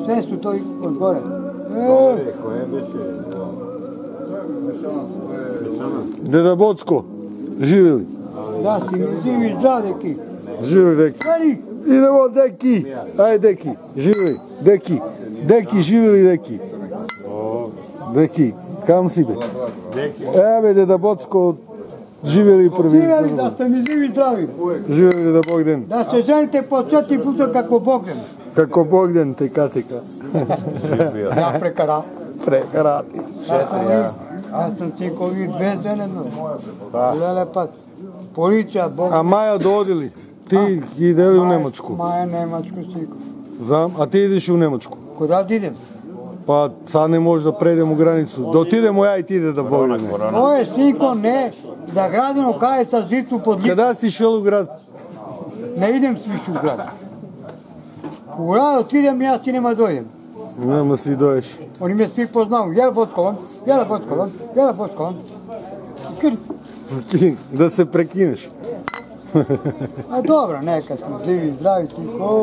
Sve su to od gore. Koje beše? Deda Bocko, živjeli? Da si mi živi zdrav, deki. Živjeli, deki. Stari, Idemo, deki. Ajde, deki, živjeli. Deki, deki, živjeli, deki. Deki, kam si be? Evo, deda Bocko, živjeli prvi. živjeli da ste mi živi zdravi. Živjeli da Bog den. Da se ženite po 4 puta kako Bog den. Kako Bog den, teka. Ja prekarati. Prekarati. Ja sam cikovi bez ženedno. Ulele pa policija, Bog. A Maja dodili, ti ideli u Njemačku. Maja Njemačku ciko. Znam, a ti ideš u Njemačku. Kuda idem? Pa sad ne možeš da pređemo granicu. Da otidemo ja i ti da Bog den. To je ciko ne, da gradimo kaj sa žicu pod lipu. Kada si šel u grad? Ne idem više u grad. U grad otidem, ja si nema dojdem. Nema si doješ. Oni me svi poznaju, jel Bockovan, jel Bockovan, jel Bockovan. Da se prekineš. A dobro, neka smo živi, zdravi, tiho.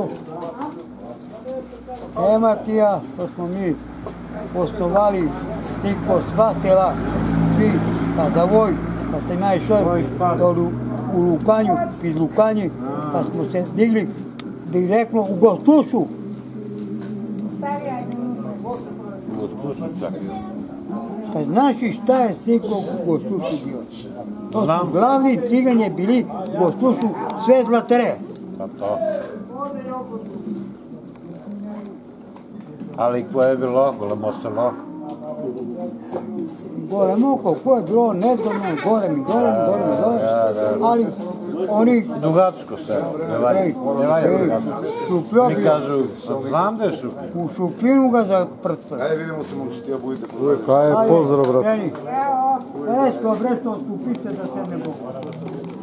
Nema ti ja, što smo mi osnovali tiho sva sela, svi, pa za voj, pa ste najšli dolu u Lukanju, iz Lukanji, pa smo se digli direktno u Gostušu. Pa znaš i šta je Siko u Gostušu bio? To su glavni ciganje bili u Gostušu sve zlatere. Pa to. Ali ko je bilo? Golemo selo. Gore moko, ko je bilo nezgodno, gore mi, ali oni... Dugačko se, ne valja Šupljio mi bi, kažu, znam da je šupljio. u šupljinu ga za prtve. Ajde vidimo se momčiti, ja budite Kaj je pozdrav, brat. Esko, bre, što skupite da se ne boga.